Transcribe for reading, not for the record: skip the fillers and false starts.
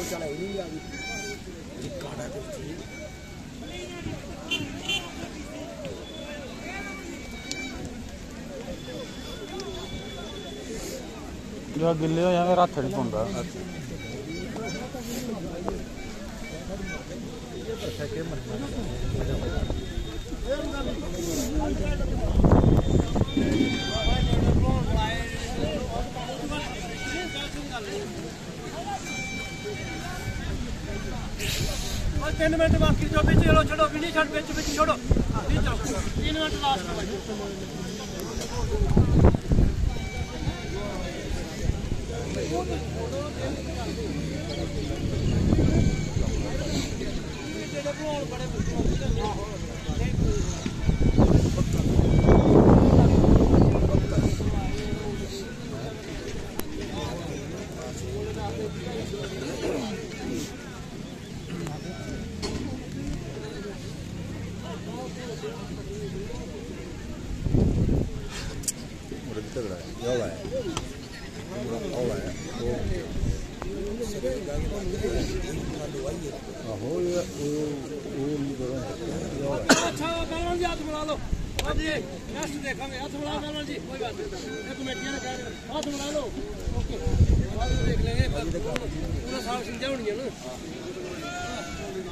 जो गिले हो जाएंगे हथ नहीं पाँगा तीन मिनट बाकी जो बिच चलो छोड़ो बिनी छड़ बिच बिच छोड़ो 3 मिनट लास्ट देख लेंगे पूरा साल सिंजा होनी है ना